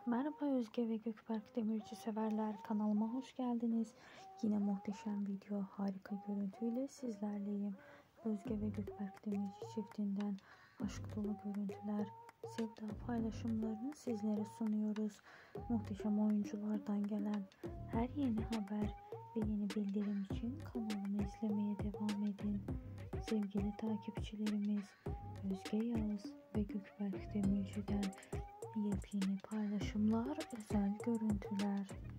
Merhaba Özge ve Gökberk Demirci severler, kanalıma hoş geldiniz. Yine muhteşem video, harika görüntüyle sizlerleyim. Özge ve Gökberk Demirci çiftinden aşk dolu görüntüler, sevda paylaşımlarını sizlere sunuyoruz. Muhteşem oyunculardan gelen her yeni haber ve yeni bildirim için kanalımı izlemeye devam edin. Sevgili takipçilerimiz, Özge Yağız ve Gökberk Demirci'den yepyeni paylaşımlar, özel görüntüler.